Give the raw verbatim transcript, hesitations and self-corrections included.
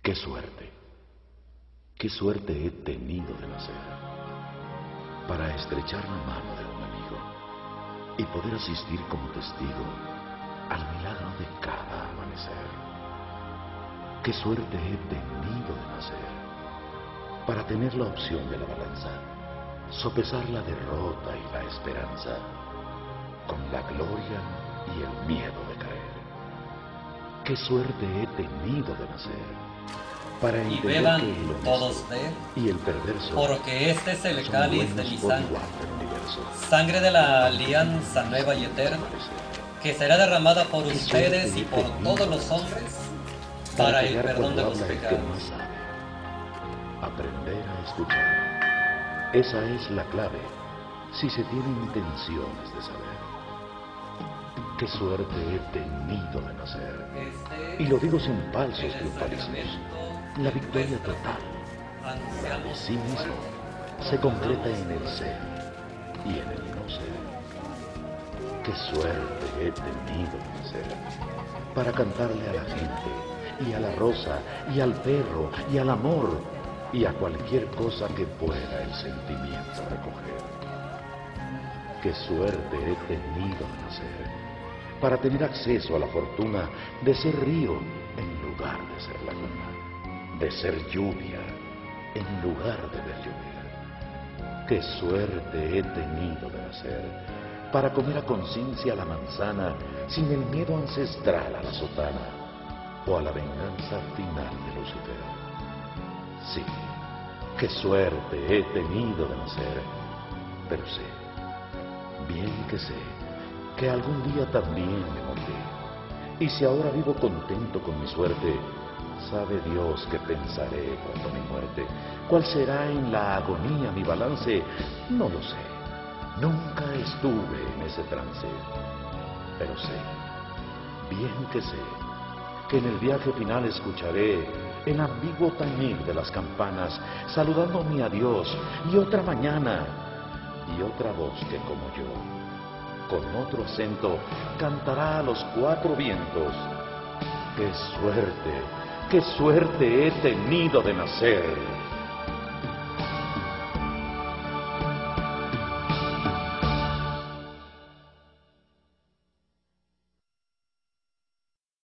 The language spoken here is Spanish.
Qué suerte, qué suerte he tenido de nacer para estrechar la mano de un amigo y poder asistir como testigo al milagro de cada amanecer. Qué suerte he tenido de nacer para tener la opción de la balanza, sopesar la derrota y la esperanza con la gloria y el miedo de caer. Qué suerte he tenido de nacer para Y entender beban que el honesto todos de él, y el perverso porque este es el son cáliz de dueños mi por sangre, igual del universo. sangre de la alianza nueva y eterna, que será derramada por Qué ustedes suerte y he por tenido todos de los nacer hombres, para el callar perdón de cuando los habla el que pecados. más sabe. Aprender a escuchar. Esa es la clave si se tiene intenciones de saber. Qué suerte he tenido de nacer. Este Y lo digo sin es falsos el triunfalismos. sacramento La de victoria nuestra total fe. de Anunciamos sí su mismo muerte, se concreta proclamamos en el su ser y en el no ser. Qué suerte he tenido de nacer para cantarle a la gente y a la rosa y al perro y al amor y a cualquier cosa que pueda el sentimiento recoger. Qué suerte he tenido de nacer para tener acceso a la fortuna de ser río en lugar de ser laguna, de ser lluvia en lugar de ver llover. Qué suerte he tenido de nacer para comer a conciencia la manzana sin el miedo ancestral a la sotana o a la venganza final de Lucifer. Sí, qué suerte he tenido de nacer, pero sé, bien que sé, que algún día también me moriré. Y si ahora vivo contento con mi suerte, sabe Dios qué pensaré cuando mi muerte. ¿Cuál será en la agonía mi balance? No lo sé. Nunca estuve en ese trance. Pero sé, bien que sé, que en el viaje final escucharé el ambiguo tañir de las campanas, saludando mi adiós y otra mañana, y otra voz que como yo, con otro acento, cantará a los cuatro vientos. ¡Qué suerte, qué suerte he tenido de nacer!